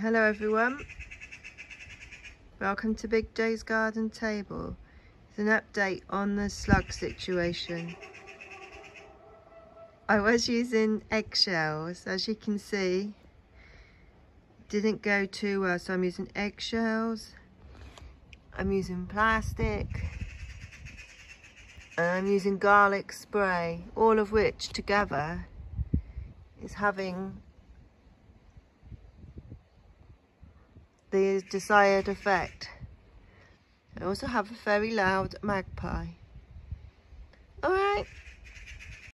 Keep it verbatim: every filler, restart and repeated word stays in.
Hello everyone, welcome to Big J's Garden Table. It's an update on the slug situation. I was using eggshells, as you can see. It didn't go too well, so I'm using eggshells, I'm using plastic, and I'm using garlic spray, all of which together is having the desired effect. I also have a very loud magpie.